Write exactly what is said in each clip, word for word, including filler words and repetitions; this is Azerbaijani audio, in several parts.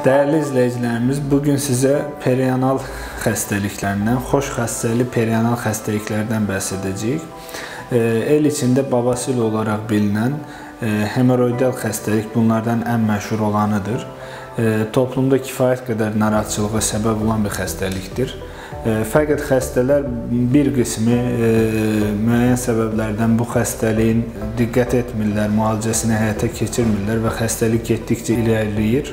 Değerli izleyicilerimiz, bugün size perianal xəstəliklərindən, xoş xəstəli perianal xəstəliklərdən bəhs edəcəyik. El içində babasil olaraq bilinen hemoroidal xəstəlik bunlardan ən məşhur olanıdır. Toplumda kifayət qədər narahatçılığa səbəb olan bir xəstəlikdir. Fəqət xəstələr bir qismi müəyyən səbəblərdən bu xəstəliyin diqqət etmirlər, müalicəsini həyata keçirmirlər və xəstəlik getdikcə irəliləyir.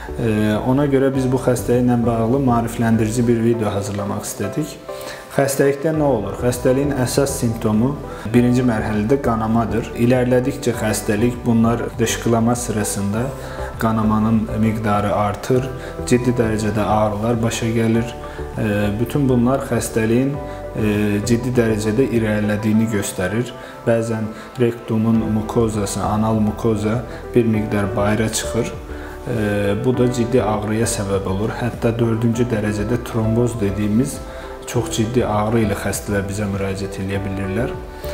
Ona görə biz bu xəstəliklə bağlı maarifləndirici bir video hazırlamaq istədik. Xəstəlikdə nə olur? Xəstəliyin əsas simptomu birinci mərhələdə qanamadır. İlərlədikcə xəstəlik, bunlar dışqılama sırasında qanamanın miqdarı artır, ciddi dərəcədə ağrılar başa gəlir. Bütün bunlar xəstəliyin ciddi dərəcədə irəlilədiyini göstərir. Bəzən rektumun mukozası, anal mukoza bir miqdar bayıra çıxır. Bu da ciddi ağrıya səbəb olur. Hətta dördüncü dərəcədə tromboz dediyimiz çox ciddi ağrı ilə xəstələr bizə müraciət edə bilirlər.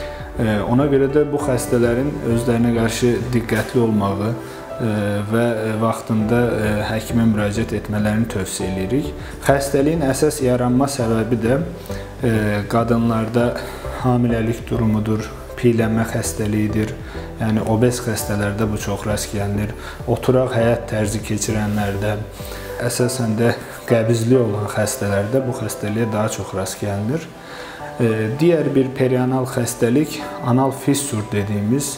Ona görə də bu xəstələrin özlərinə qarşı diqqətli olmağı və vaxtında həkimə müraciət etmələrini tövsiyə edirik. Xəstəliyin əsas yaranma səbəbi də qadınlarda hamiləlik durumudur, piylənmə xəstəliyidir. Yəni obez xəstələrdə bu çox rast gəlinir. Oturaq həyat tərzi keçirənlərdə, əsasən də qəbizli olan xəstələrdə bu xəstəliyə daha çox rast gəlinir. Digər bir perianal xəstəlik anal fissur dediyimiz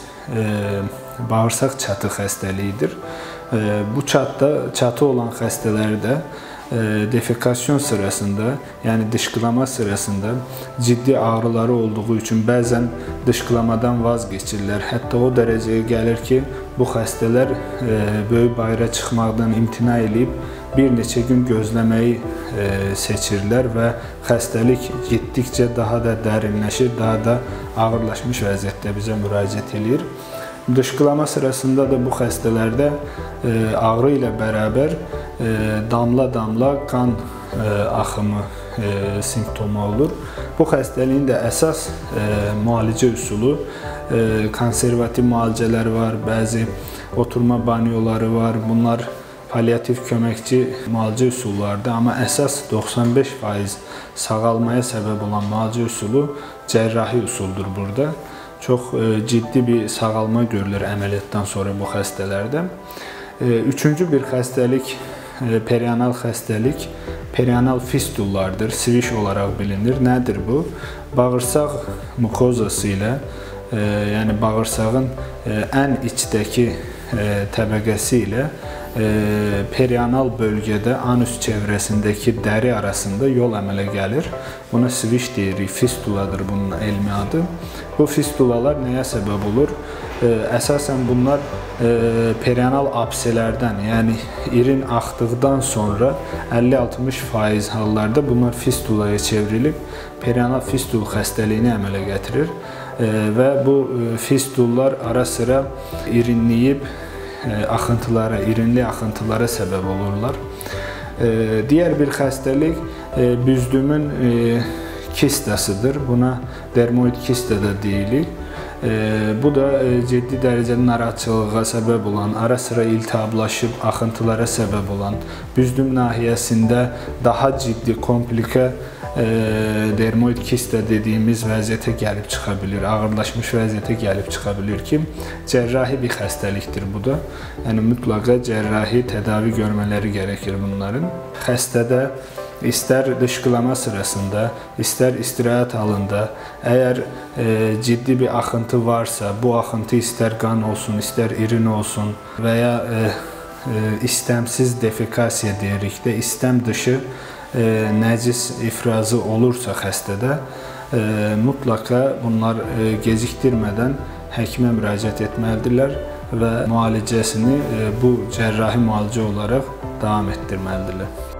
bağırsaq çatı xəstəliyidir. Bu çatda, çatı olan xəstələrdə defekasyon sırasında, yəni dışqılama sırasında ciddi ağrıları olduğu üçün bəzən dışqılamadan vaz keçirlər. Hətta o dərəcəyə gəlir ki, bu xəstələr böyük bayıra çıxmaqdan imtina edib bir neçə gün gözləməyi seçirlər və xəstəlik getdikcə daha da dərinləşir, daha da ağırlaşmış vəziyyətdə bizə müraciət edir. Dışqılama sırasında da bu xəstələrdə ağrı ilə bərabər damla-damla qan axımı simptomu olur. Bu xəstəliyin də əsas müalicə üsulu konservativ müalicələr var, bəzi oturma banyoları var. Bunlar paliativ köməkçi müalicə üsullardır, amma əsas doxsan beş faiz sağalmaya səbəb olan müalicə üsulu cərrahi üsuldur burada. Çox ciddi bir sağalma görülür əməliyyatdan sonra bu xəstələrdə. Üçüncü bir xəstəlik, perianal xəstəlik, perianal fistullardır, sviş olaraq bilinir. Nədir bu? Bağırsaq mukozası ilə, yəni bağırsağın ən içdəki təbəqəsi ilə perianal bölgədə anus çevrəsindəki dəri arasında yol əmələ gəlir. Buna sviş deyirik, fistuladır bunun elmi adı. Bu fistulalar nəyə səbəb olur? Əsasən bunlar perianal abselərdən, yəni irin axdıqdan sonra əlli altmış faiz hallarda bunlar fistulaya çevrilib perianal fistul xəstəliyini əmələ gətirir və bu fistullar ara-sıra irinləyib axıntılara, irinli axıntılara səbəb olurlar. Digər bir xəstəlik büzdümün kistasıdır. Buna dermoid kista da deyilir. Bu da ciddi dərəcədə narahatçılığa səbəb olan, ara-sıra iltihablaşıb axıntılara səbəb olan, büzdüm nahiyəsində daha ciddi komplikə dermoid kista dediyimiz vəziyyətə gəlib çıxa bilir, ağırlaşmış vəziyyətə gəlib çıxa bilir ki, cərrahi bir xəstəlikdir bu da. Yəni mütləqa cərrahi tədavi görmələri gərəkir bunların. Xəstədə İstər dışqılama sırasında, istər istirahət halında, əgər ciddi bir axıntı varsa, bu axıntı istər qan olsun, istər irin olsun və ya istəmsiz defekasiya deyirik də, istəm dışı nəcis ifrazı olursa xəstədə, mütləqa bunlar gecikdirmədən həkimə müraciət etməlidirlər və müalicəsini bu cərrahi müalicə olaraq davam etdirməlidirlər.